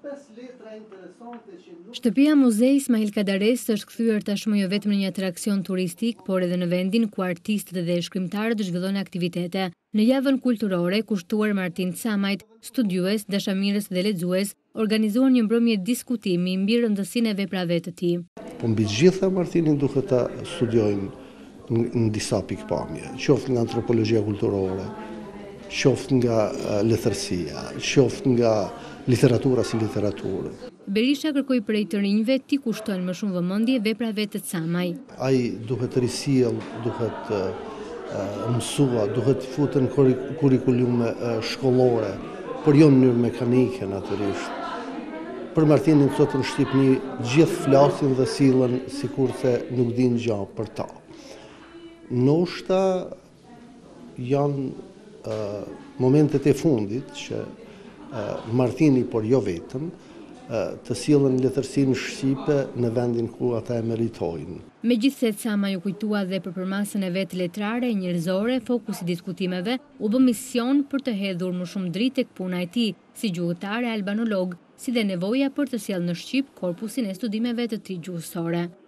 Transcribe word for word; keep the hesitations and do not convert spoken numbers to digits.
Shtëpia Muzej Ismail Kadares është kthyer tashmë jo vetëm në një atraksion turistik, por edhe në vendin ku artistët dhe shkrimtarët zhvillojnë aktivitete. Në javën kulturore kushtuar Martin Camajt, studiues, dashamirës dhe lexues organizuan një mbrëmje diskutimi mbi rëndësinë e veprave të tij. Po mbi të gjitha Martinin duhet ta studiojnë në disa pikpamje, qoftë nga antropologjia kulturore, qoftë nga letërsia, qoftë nga literatura si literaturë. Berisha kërkoi prej të rinjve t'i kushtojnë më shumë vëmendje veprave të Camaj. Ai duhet risjell, duhet uh, mësua, duhet futen kurrikulume uh, shkollore, por jo në mënyrë mekanike natyrisht. Për Martinin sot në Shqipëni gjithë flasin dhe sillen sikurse nuk dinë gjë për ta. Ndoshta janë uh, momentet e fundit që uh, Martini, por jo vetëm, uh, të sillen letërsinë shqipe në vendin ku ata e meritojnë. Megjithse Camaj u kujtua dhe për përmasën e vetë letrare e njerëzore, fokusi i diskutimeve u bë mision për të hedhur më shumë dritë tek puna e tij, si gjuhëtar e albanolog, si dhe nevoja për të sjellë në Shqip korpusin e studimeve të tij gjuhësore.